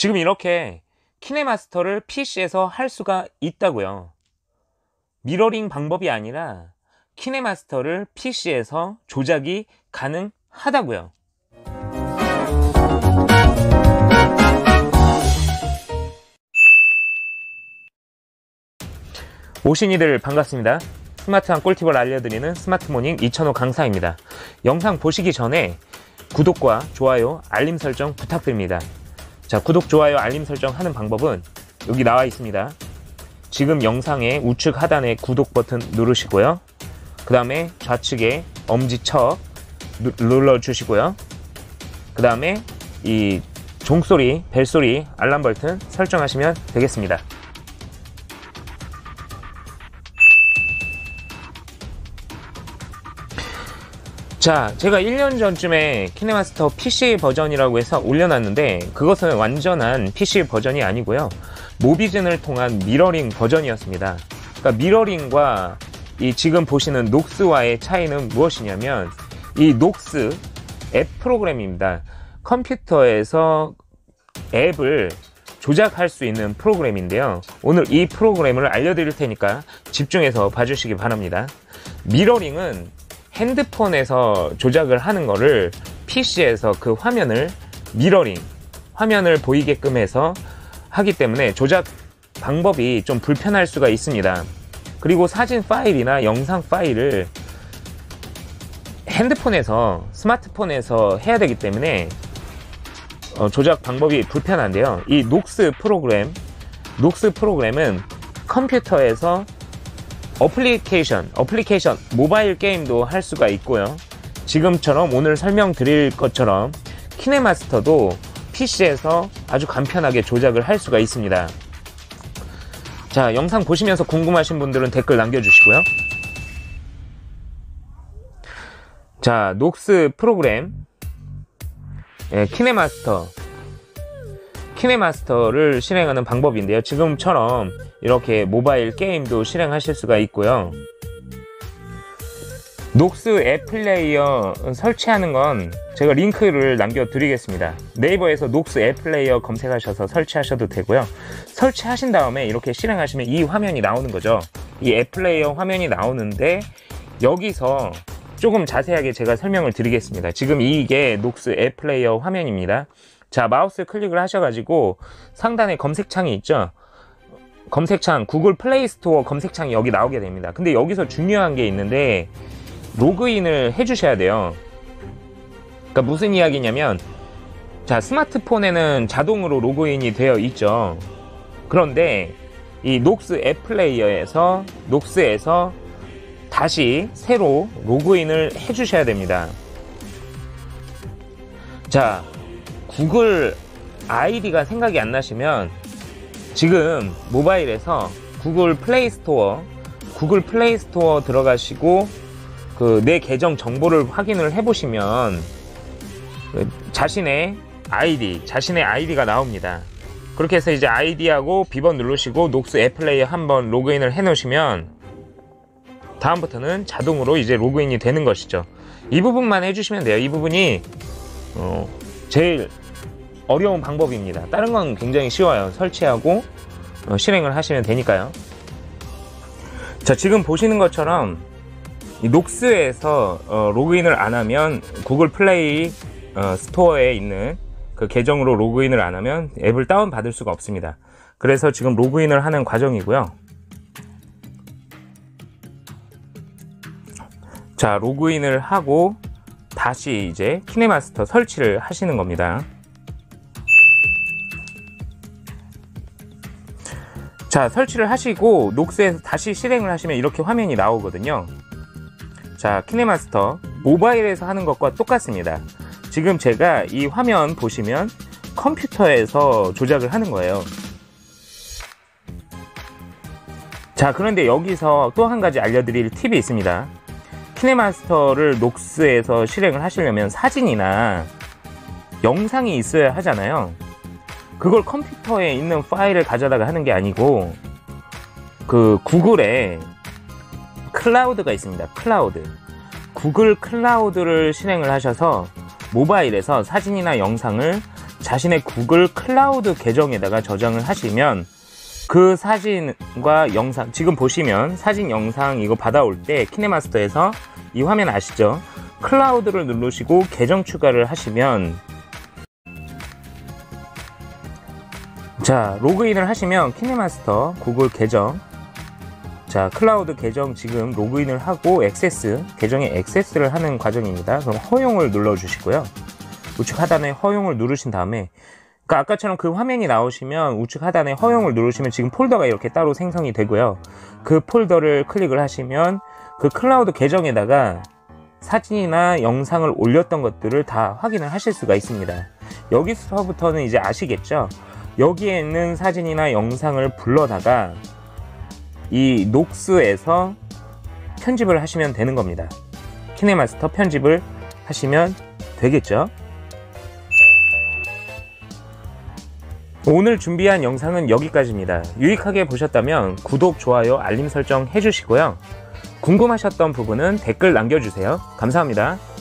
지금 이렇게 키네마스터를 PC에서 할 수가 있다고요. 미러링 방법이 아니라 키네마스터를 PC에서 조작이 가능하다고요. 오신이들 반갑습니다. 스마트한 꿀팁을 알려드리는 스마트모닝 2005 강사입니다. 영상 보시기 전에 구독과 좋아요, 알림 설정 부탁드립니다. 자, 구독, 좋아요, 알림 설정 하는 방법은 여기 나와 있습니다. 지금 영상의 우측 하단에 구독 버튼 누르시고요. 그 다음에 좌측에 엄지척 눌러주시고요. 그 다음에 이 종소리, 벨소리, 알람 버튼 설정하시면 되겠습니다. 자, 제가 1년 전쯤에 키네마스터 PC 버전이라고 해서 올려놨는데 그것은 완전한 PC 버전이 아니고요. 모비즌을 통한 미러링 버전이었습니다. 그러니까 미러링과 이 지금 보시는 녹스와의 차이는 무엇이냐면 이 녹스 앱 프로그램입니다. 컴퓨터에서 앱을 조작할 수 있는 프로그램인데요. 오늘 이 프로그램을 알려드릴 테니까 집중해서 봐주시기 바랍니다. 미러링은 핸드폰에서 조작을 하는 거를 PC에서 그 화면을 미러링, 화면을 보이게끔 해서 하기 때문에 조작 방법이 좀 불편할 수가 있습니다. 그리고 사진 파일이나 영상 파일을 핸드폰에서, 스마트폰에서 해야 되기 때문에 조작 방법이 불편한데요. 이 녹스 프로그램은 컴퓨터에서 어플리케이션, 모바일 게임도 할 수가 있고요. 지금처럼 오늘 설명드릴 것처럼 키네마스터도 PC에서 아주 간편하게 조작을 할 수가 있습니다. 자, 영상 보시면서 궁금하신 분들은 댓글 남겨주시고요. 자, 녹스 프로그램, 키네마스터를 실행하는 방법인데요. 지금처럼 이렇게 모바일 게임도 실행하실 수가 있고요. 녹스 앱 플레이어 설치하는 건 제가 링크를 남겨드리겠습니다. 네이버에서 녹스 앱 플레이어 검색하셔서 설치하셔도 되고요. 설치하신 다음에 이렇게 실행하시면 이 화면이 나오는 거죠. 이 앱 플레이어 화면이 나오는데 여기서 조금 자세하게 제가 설명을 드리겠습니다. 지금 이게 녹스 앱 플레이어 화면입니다. 자, 마우스 클릭을 하셔가지고 상단에 검색창이 있죠. 검색창, 구글 플레이 스토어 검색창이 여기 나오게 됩니다. 근데 여기서 중요한 게 있는데 로그인을 해주셔야 돼요. 그러니까 무슨 이야기냐면, 자, 스마트폰에는 자동으로 로그인이 되어 있죠. 그런데 이 녹스 앱 플레이어에서, 녹스에서 다시 새로 로그인을 해주셔야 됩니다. 자, 구글 아이디가 생각이 안 나시면 지금 모바일에서 구글 플레이 스토어 들어가시고 내 계정 정보를 확인을 해보시면 자신의 아이디가 나옵니다. 그렇게 해서 이제 아이디하고 비번 누르시고 녹스 앱 플레이어 한번 로그인을 해 놓으시면 다음부터는 자동으로 이제 로그인이 되는 것이죠. 이 부분만 해주시면 돼요. 이 부분이 제일 어려운 방법입니다. 다른 건 굉장히 쉬워요. 설치하고 실행을 하시면 되니까요. 자, 지금 보시는 것처럼 이 녹스에서 로그인을 안 하면 구글 플레이 스토어에 있는 그 계정으로 로그인을 안 하면 앱을 다운받을 수가 없습니다. 그래서 지금 로그인을 하는 과정이고요. 자, 로그인을 하고 다시 이제 키네마스터 설치를 하시는 겁니다. 자, 설치를 하시고 녹스에서 다시 실행을 하시면 이렇게 화면이 나오거든요. 자, 키네마스터 모바일에서 하는 것과 똑같습니다. 지금 제가 이 화면 보시면 컴퓨터에서 조작을 하는 거예요. 자, 그런데 여기서 또 한 가지 알려드릴 팁이 있습니다. 키네마스터를 녹스에서 실행을 하시려면 사진이나 영상이 있어야 하잖아요. 그걸 컴퓨터에 있는 파일을 가져다가 하는 게 아니고 그 구글에 클라우드가 있습니다. 구글 클라우드를 실행을 하셔서 모바일에서 사진이나 영상을 자신의 구글 클라우드 계정에다가 저장을 하시면 그 사진과 영상, 지금 보시면 사진 영상 이거 받아올 때 키네마스터에서 이 화면 아시죠? 클라우드를 누르시고 계정 추가를 하시면, 자, 로그인을 하시면 키네마스터 구글 계정, 자, 클라우드 계정 지금 로그인을 하고 계정에 액세스를 하는 과정입니다. 그럼 허용을 눌러 주시고요. 우측 하단에 허용을 누르신 다음에, 그러니까 아까처럼 그 화면이 나오시면 우측 하단에 허용을 누르시면 지금 폴더가 이렇게 따로 생성이 되고요. 그 폴더를 클릭을 하시면 그 클라우드 계정에다가 사진이나 영상을 올렸던 것들을 다 확인을 하실 수가 있습니다. 여기서부터는 이제 아시겠죠? 여기에 있는 사진이나 영상을 불러다가 이 녹스에서 편집을 하시면 되는 겁니다. 키네마스터 편집을 하시면 되겠죠? 오늘 준비한 영상은 여기까지입니다. 유익하게 보셨다면 구독, 좋아요, 알림 설정 해주시고요. 궁금하셨던 부분은 댓글 남겨주세요. 감사합니다.